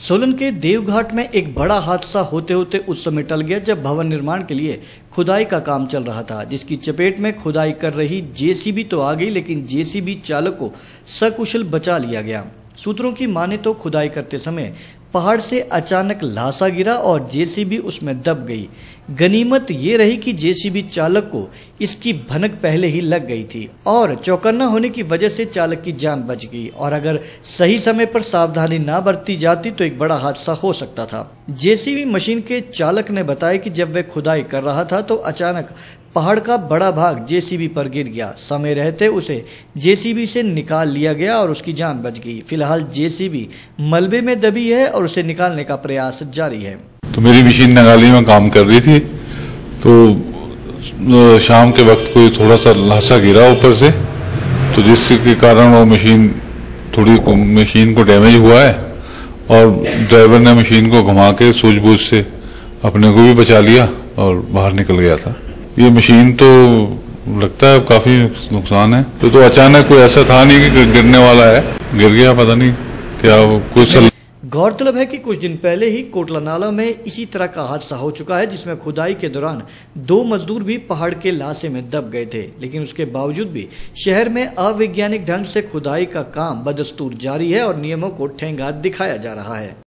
सोलन के देवघाट में एक बड़ा हादसा होते होते उस समय टल गया जब भवन निर्माण के लिए खुदाई का काम चल रहा था, जिसकी चपेट में खुदाई कर रही जेसीबी तो आ गई, लेकिन जेसीबी चालक को सकुशल बचा लिया गया। सूत्रों की माने तो खुदाई करते समय पहाड़ से अचानक लाशा गिरा और जेसीबी उसमें दब गई। गनीमत ये रही कि जेसीबी चालक को इसकी भनक पहले ही लग गई थी और चौकन्ना होने की वजह से चालक की जान बच गई, और अगर सही समय पर सावधानी ना बरती जाती तो एक बड़ा हादसा हो सकता था। जेसीबी मशीन के चालक ने बताया कि जब वह खुदाई कर रहा था तो अचानक पहाड़ का बड़ा भाग जेसीबी पर गिर गया। समय रहते उसे जेसीबी से निकाल लिया गया और उसकी जान बच गई। फिलहाल जेसीबी मलबे में दबी है और उसे निकालने का प्रयास जारी है। तो मेरी मशीन नगाली में काम कर रही थी, तो शाम के वक्त कोई थोड़ा सा लाशा गिरा ऊपर से, तो जिसके कारण वो मशीन को डैमेज हुआ है और ड्राइवर ने मशीन को घुमा के सूझबूझ से अपने को भी बचा लिया और बाहर निकल गया था। ये मशीन तो लगता है काफी नुकसान है। तो अचानक कोई ऐसा था नहीं कि गिरने वाला है, गिर गया, पता नहीं क्या कुछ। गौरतलब है कि कुछ दिन पहले ही कोटला नाला में इसी तरह का हादसा हो चुका है, जिसमें खुदाई के दौरान 2 मजदूर भी पहाड़ के लाशे में दब गए थे, लेकिन उसके बावजूद भी शहर में अवैज्ञानिक ढंग से खुदाई का काम बदस्तूर जारी है और नियमों को ठेंगा दिखाया जा रहा है।